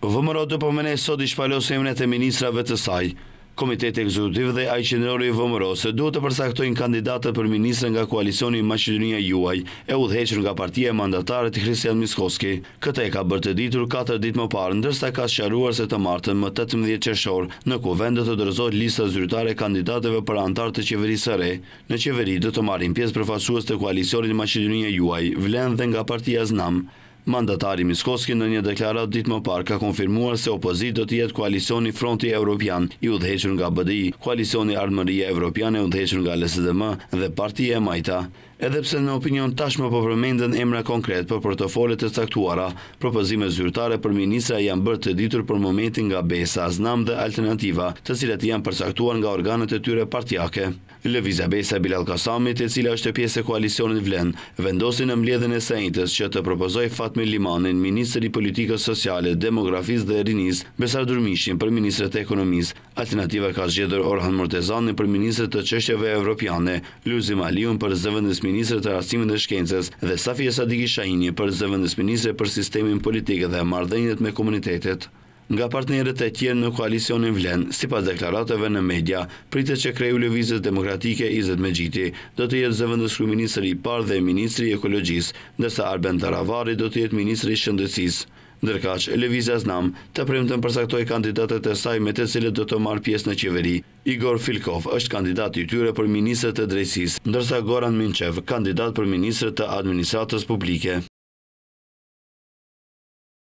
VMRO do përmenes sot i shpalosë emret e ministrave të saj. Komiteti Ekzekutiv dhe ai qendrori i VMRO-s duhet të përcaktojnë kandidatët për ministre nga koalicioni Maqedonia e Juaj, e udhëhequr nga partia e mandatarit Kristian Mickoski. Këtë e ka bërë të ditur 4 ditë më parë, ndërsa ka sqaruar se të martën më 18 qershor në kuvend do të dorëzohet lista zyrtare e kandidatëve për anëtar të qeverisë së re. Në qeveri do të marrin pjesë përfaqësues të koalicionit Maqedonia e Juaj, vlen dhe nga partia Znam. Mandatari Mickoski në një deklaratë ditë më parë ka konfirmuar se opozit do të jetë koalicioni Fronti Evropian i udhëhequr nga BDI, koalicioni Ardhmëria Evropiane udhëhequr nga LSDM dhe partia e Majta. Edhe pse në opinion tashmë po përmenden emra konkret për portofolet të caktuara, propozime zyrtare për ministra janë bërë të ditur për momentin nga Besa, Znam dhe Alternativa, të cilat janë përcaktuar nga organet e tyre partijake. Lëvizja Besa Bilal Kasamit, e cila është pjesë e koalicionit Vlen, vendosi në mbledhjen e së njëjtës që të propozojë Fatmir Limanin, ministri i politikës sociale, demografisë dhe rinisë, Besar Durmishin për ministrin e ekonomisë. Alternativa ka zgjedhur Orhan Mortezanin për ministrin të çështjeve evropiane, Lulzim Aliun për zëvendës ministre të arsimit dhe shkencës dhe Safia Sadiki Shahini për zëvendës ministre për sistemin politik dhe marrëdhëniet me komunitetet. Nga partnerët e tjerë në koalicionin Vlen, sipas deklaratave në media, pritet që kreu lëvizjes demokratike Izet Megjiti do të jetë zëvendës kryeministri i parë dhe ministri i ekologjisë, ndërsa Arben Taravari do të jetë ministri i shëndetësisë. Ndërkaq, lëvizja Znam të premten përcaktoi kandidatët e saj me të cilët do të marrë pjesë në qeveri. Igor Filkov është kandidat i tyre për ministrët e drejtësisë, ndërsa Goran Minçev kandidat për ministrët të administratës publike.